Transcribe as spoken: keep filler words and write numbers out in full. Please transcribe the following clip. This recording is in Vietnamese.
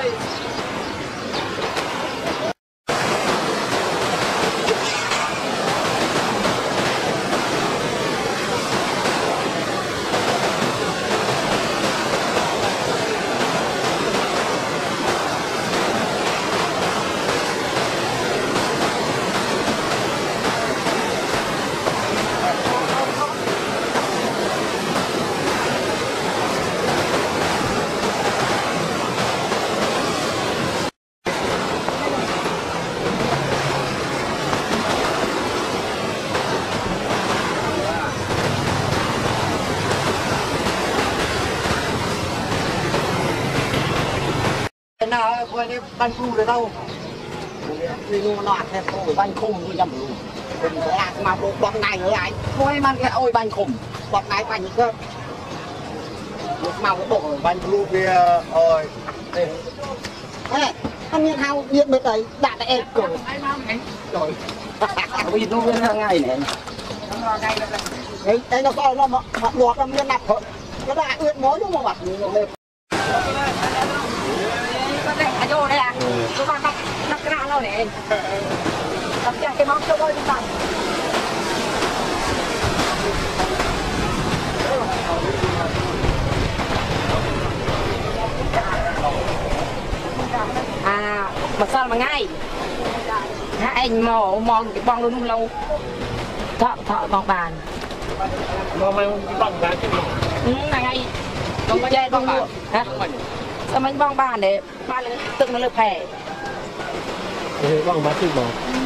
nào quay đi bánh cù được đâu vì nó nọ thế thôi bánh khùng như nhầm luôn đừng có làm mà bộ bọc này nữa lại thôi mang cái ôi bánh khùng bọc này bánh cơ lúc màu cái bộ bánh cù kia ôi ê anh nhiên hao nhiên bên đấy đã đã em cười rồi vì nó bên ngày này đấy đấy nó coi nó mà lọt nó miên nạp thôi nó đã ướt mối chứ mà mặt lên vô đây à, tôi còn đắp đắp cái nào đâu nè, đắp cho cái móc cho tôi chúng ta. À, mà sao mà ngay? Hả anh mò mò cái bong luôn lâu. Thọ thọ bong bàn. mò mày cái bong bàn chứ mò. Ừ, này ngay. Bong chơi bong bàn. Hả? Sao mình bong bàn để bàn tự nó lực khỏe. Bong bàn chứ mò.